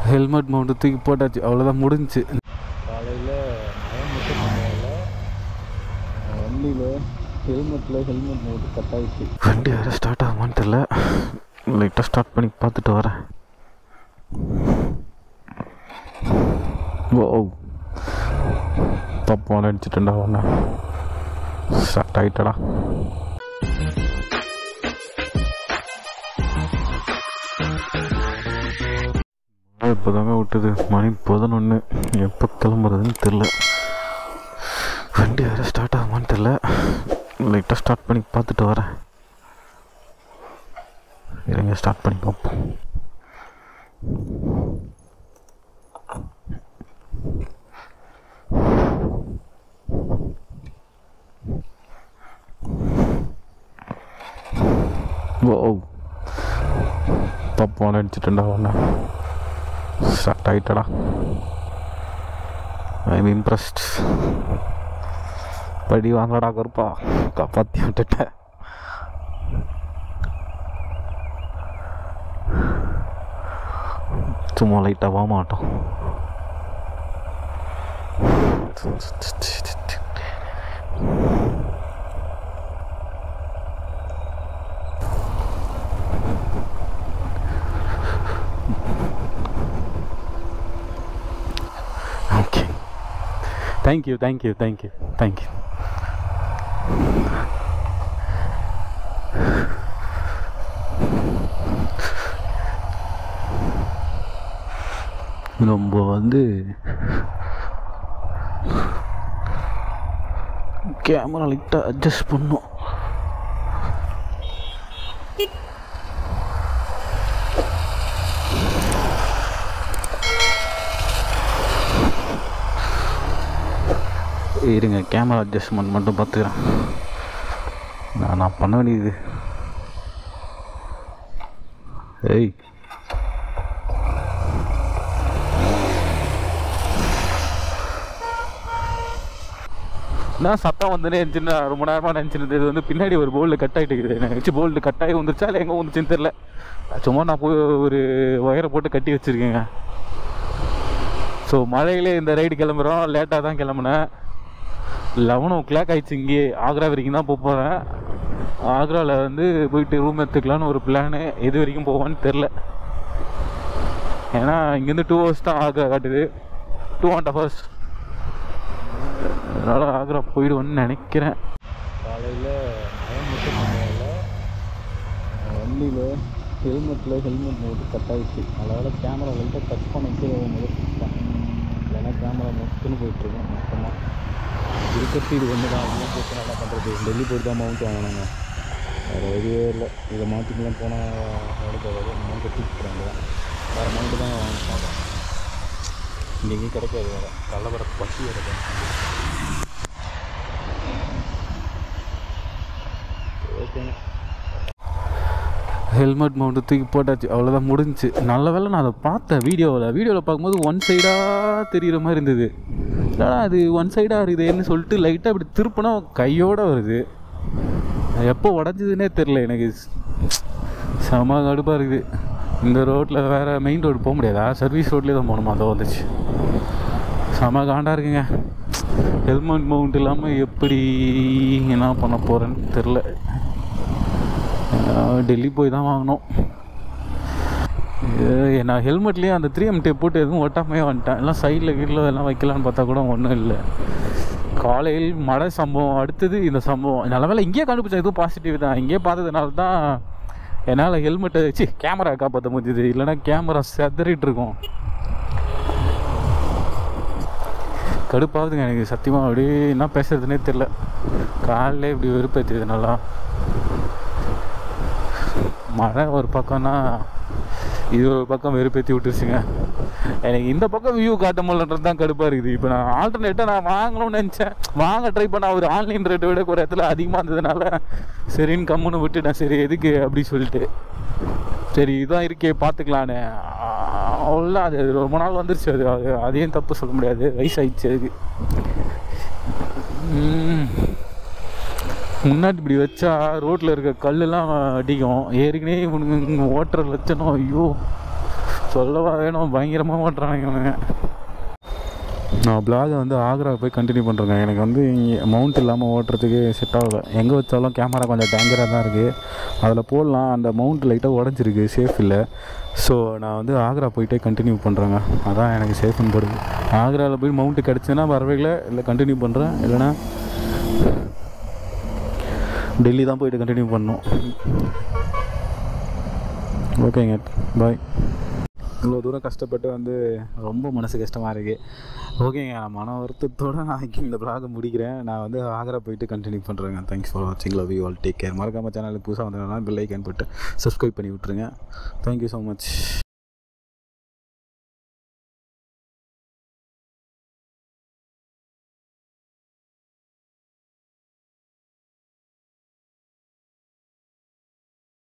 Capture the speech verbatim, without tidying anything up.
Helmet mount தூக்கி போட்டாச்சு, அவ்வளோதான் முடிஞ்சிச்சு. காலையில் மழை மட்டும் பண்ணல, வண்டியில் ஹெல்மெட்டில் ஹெல்மெட் மவுண்ட்டு கட் ஆகிடுச்சு. வண்டி வேறு ஸ்டார்ட் ஆகுமான்னு தெரில, லைட்டாக ஸ்டார்ட் பண்ணி பார்த்துட்டு வரேன். ஓ தப்பாக அடிச்சுட்டேன்டா ஒன்று, ஸ்டார்ட் ஆகிட்டடா. இப்போ தாங்க விட்டுது, மணி பதினொன்று, எப்போ கிளம்புறதுன்னு தெரில. வண்டி வேறு ஸ்டார்ட் ஆகுமான்னு தெரில, லைட்டாக ஸ்டார்ட் பண்ணி பார்த்துட்டு வரேன். இருங்க ஸ்டார்ட் பண்ணி பார்ப்போம். ஓ தப்பாக அடிச்சுட்டேன்டா ஒன்று, ஸ்டார்ட் ஆகிட்டடா. I am impressed. படி வாங்கடா கருப்பா, காப்பாற்றி விட்டுட்டேன். சும்மா லைட்டாக வா மாட்டோம். Okay, thank you thank you thank you thank you. நம்ம வந்து கேமரா லைட்டாக அட்ஜஸ்ட் பண்ணோம். இருங்க, கேமரா அட்ஜஸ்ட்மெண்ட் மட்டும் பார்த்துக்கிறேன். நான் நான் பண்ண வேண்டியது. ஏய் நான் சத்தம் வந்துனே இருந்துச்சுன்னா ரொம்ப நேரமாக நினச்சிருந்தது. இது வந்து பின்னாடி ஒரு போல்டு கட் ஆகிட்டு இருக்குது. எனக்கு வச்சு போல்டு கட் ஆகி வந்துருச்சா இல்லை எங்கே வந்துச்சுன்னு தெரில. சும்மா நான் போய் ஒரு ஒயரை போட்டு கட்டி வச்சுருக்கேங்க. ஸோ மழையிலே இந்த ரைடு கிளம்புறோம். லேட்டாக தான் கிளம்புனேன். லெவன் ஓ கிளாக் ஆகிடுச்சு. இங்கே ஆக்ரா வரைக்கும் தான் போக போகிறேன். ஆக்ராவில் வந்து போயிட்டு ரூம் எடுத்துக்கலான்னு ஒரு பிளானு. எது வரைக்கும் போவான்னு தெரில. ஏன்னா இங்கேருந்து டூ ஹவர்ஸ் தான் ஆக்ரா காட்டுது, டூ அண்ட் ஹாஃப் ஹவர்ஸ். அதனால் ஆக்ரா போயிடுவேன்னு நினைக்கிறேன். காலையில் மழை மட்டும் பண்ணல, வண்டியில் ஹெல்மெட்டில் ஹெல்மெட் மவுண்ட்டு கட் ஆகிடுச்சு. அதனால் கேமரா லைட்டாக கட் பண்ணிட்டு முயற்சிட்டேன். இல்லைன்னா கேமரா மொத்தன்னு போயிட்டுருக்கேன். மொத்தமாக இருக்கிறது இது ஒன்று தான். அதெல்லாம் போட்டு நல்லா பண்ணுறது. டெல்லி போய்ட்டு தான் மவுண்ட் வாங்கினாங்க, வேறு எதுவே இல்லை. இதை மாற்றிக்கலாம் போனால் வேலைக்கு மவுண்ட் கட்டிக்கிறாங்க. வேறு மவுண்ட்டு தான் வாங்கி பார்க்குறேன். இங்கே எங்கேயும் கிடைக்காது. வேறு கள்ளவர பசி வருது. ஓகேங்க, ஹெல்மெட் மவுண்ட்டு தூக்கி போட்டாச்சு, அவ்வளோதான் முடிஞ்சிச்சு. நல்ல வேலை நான் அதை பார்த்தேன் வீடியோவில். வீடியோவில் பார்க்கும்போது ஒன் சைடாக தெரிகிற மாதிரி இருந்தது. இல்லைனா அது ஒன் சைடாக இருக்குதுன்னு சொல்லிட்டு லைட்டாக இப்படி திருப்பினா கையோடு வருது. எப்போ உடஞ்சதுன்னே தெரில எனக்கு. செம கடுப்பாக இருக்குது. இந்த ரோட்டில் வேறு மெயின் ரோடு போக முடியாதா? சர்வீஸ் ரோட்லேயே தான் போகணுமா? அதை வந்துச்சு. செம காண்டாக இருக்குங்க. ஹெல்மெட் மவுண்ட் இல்லாமல் எப்படி என்ன பண்ண போகிறேன்னு தெரில. டெல்லி போய் தான் வாங்கினோம். நான் ஹெல்மெட்லேயே அந்த த்ரீ எம் டேப் போட்டு எதுவும் ஒட்டாமையே வந்துட்டேன். எல்லாம் சைடில் கீழே எல்லாம் வைக்கலான்னு பார்த்தா கூட ஒன்றும் இல்லை. காலையில் மழை சம்பவம், அடுத்தது இந்த சம்பவம். நல்ல வேலை இங்கேயே கண்டுபிடிச்சேன். எதுவும் பாசிட்டிவ் தான். இங்கேயே பார்த்ததுனால தான் என்னால் ஹெல்மெட்டை வச்சு கேமரா காப்பாற்ற முடியுது. இல்லைனா கேமரா செதறிட்டு இருக்கும். கடுப்பாகுதுங்க எனக்கு சத்தியமாக. அப்படி என்ன பேசுறதுனே தெரில. காலையில் இப்படி வெறுப்பேற்றுது. நல்லா மழை ஒரு பக்கம்னா இது ஒரு பக்கம் வெறுப்பேற்றி விட்டுருச்சுங்க. எனக்கு இந்த பக்கம் வியூ காட்ட முடியலன்றது தான் கடுப்பாக இருக்குது. இப்போ நான் ஆல்டர்னேட்டாக நான் வாங்கணும்னு நினச்சேன், வாங்க ட்ரை பண்ண ஒரு ஆன்லைன் ரேட்டை விட ஒரு இடத்துல அதிகமாக இருந்ததுனால சரின்னு கம்முன்னு விட்டுட்டேன். சரி எதுக்கு அப்படி சொல்லிட்டு, சரி இதான் இருக்கே பார்த்துக்கலான்னு. அவ்வளோ அது ரொம்ப நாள் வந்துருச்சு. அது அது அதையும் தப்பு சொல்ல முடியாது, வயசாகிடுச்சு அதுக்கு. முன்னாடி இப்படி வச்சா ரோட்டில் இருக்க கல்லெல்லாம் அடிக்கும். ஏற்கனவே இவனுங்க ஓட்டுற லட்சணம். ஐயோ சொல்லவா வேணும், பயங்கரமாக ஓட்டுறானுங்க இவனுங்க. நான் பிளாகை வந்து ஆக்ரா போய் கண்டினியூ பண்ணுறேங்க. எனக்கு வந்து இங்கே மவுண்ட் இல்லாமல் ஓட்டுறதுக்கு செட் ஆகலை. எங்கே வச்சாலும் கேமரா கொஞ்சம் டேஞ்சராக தான் இருக்குது. அதில் போடலாம், அந்த மவுண்ட் லைட்டாக உடஞ்சிருக்கு, சேஃப் இல்லை. ஸோ நான் வந்து ஆக்ரா போயிட்டே கண்டினியூ பண்ணுறேங்க. அதான் எனக்கு சேஃப்னு படுது. ஆக்ராவில் போய் மவுண்ட்டு கிடச்சுன்னா பரவாயில்ல, இல்லை கண்டினியூ பண்ணுறேன். இல்லைனா டெல்லி தான் போயிட்டு கண்டினியூ பண்ணணும். ஓகேங்க, பாய். இவ்வளோ தூரம் கஷ்டப்பட்டு வந்து ரொம்ப மனசு கஷ்டமாக இருக்குது. ஓகேங்க, நான் மன வருத்தத்தோடு நான் இந்த ப்ளாகை முடிக்கிறேன். நான் வந்து ஆக்ரா போயிட்டு கண்டினியூ பண்ணுறேங்க. தேங்க்ஸ் ஃபார் வாட்சிங். Love you all. Take care. மறக்காமல் சேனலுக்கு புதுசாக வந்ததுனால பெல் ஐக்கான் போட்டு சப்ஸ்கிரைப் பண்ணி விட்ருங்க. Thank you so much.